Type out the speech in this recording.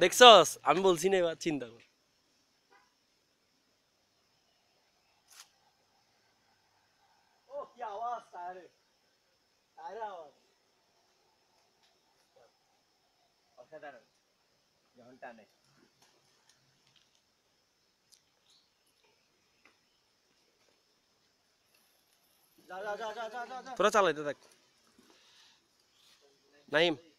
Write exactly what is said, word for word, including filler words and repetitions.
দেখছস আমি বলছি না এবার চিন্তা কর ও কি আওয়াজ টায়ারে টায়ারে আওয়াজ অসাধারণ যখন টানে যা যা যা যা যা তোরা চালাইতে থাক নাইম